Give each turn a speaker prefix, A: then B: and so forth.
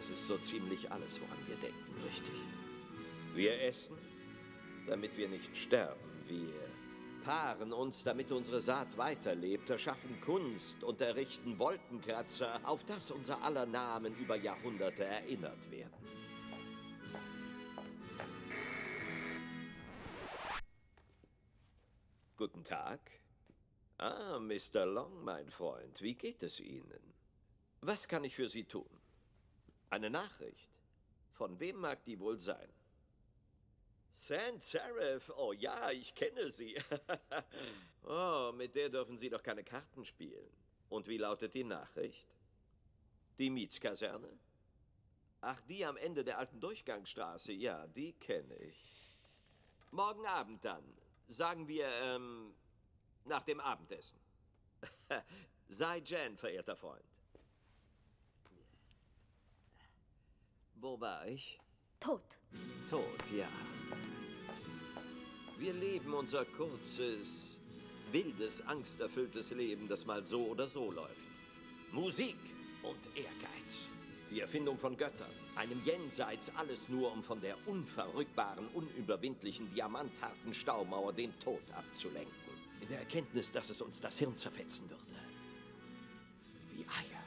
A: das ist so ziemlich alles, woran wir denken, richtig? Wir essen, damit wir nicht sterben. Wir paaren uns, damit unsere Saat weiterlebt, erschaffen Kunst und errichten Wolkenkratzer, auf das unser aller Namen über Jahrhunderte erinnert werden. Guten Tag. Ah, Mr. Long, mein Freund, wie geht es Ihnen? Was kann ich für Sie tun? Eine Nachricht? Von wem mag die wohl sein? Sans Serif, oh ja, ich kenne sie. Oh, mit der dürfen Sie doch keine Karten spielen. Und wie lautet die Nachricht? Die Mietskaserne? Ach, die am Ende der alten Durchgangsstraße, ja, die kenne ich. Morgen Abend dann. Sagen wir, nach dem Abendessen. Sei Jan, verehrter Freund. Wo war ich?
B: Tot.
A: Tot, ja. Wir leben unser kurzes, wildes, angsterfülltes Leben, das mal so oder so läuft. Musik und Ehrgeiz. Die Erfindung von Göttern. Einem Jenseits, alles nur, um von der unverrückbaren, unüberwindlichen, diamantharten Staumauer den Tod abzulenken. In der Erkenntnis, dass es uns das Hirn zerfetzen würde. Wie Eier.